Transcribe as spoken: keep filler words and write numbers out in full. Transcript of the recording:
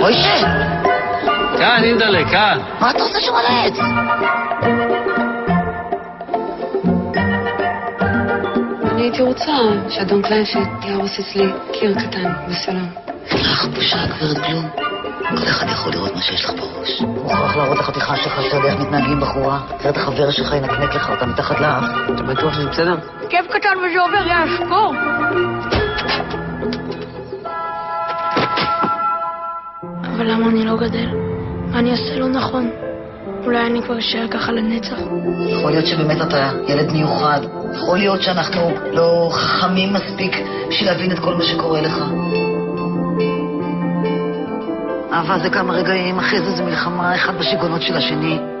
מוישה! כאן, אינדלה, כאן. מה אתה עושה שם על העץ? אני הייתי רוצה שאדון קליינשט יהרוס אצלי קיר קטן בסלון. לך בושה, גברת גלום. כל אחד יכול לראות מה שיש לך בראש. מוכרח להראות לחתיכה שלך שאתה יודע איך מתנהגים בחורה. אחרת החבר שלך ינקנק לך אותה מתחת לאף. אתה בטוח שזה בסדר? כיף קטן וזה עובר, יאללה, שפור. אבל למה אני לא גדל? מה אני אעשה לא נכון? אולי אני כבר אשאר ככה לנצח? יכול להיות שבאמת אתה ילד מיוחד. יכול להיות שאנחנו לא חכמים מספיק בשביל להבין את כל מה שקורה לך. אהבה זה כמה רגעים, אחרי זה זה מלחמה, אחד בשיגונות של השני.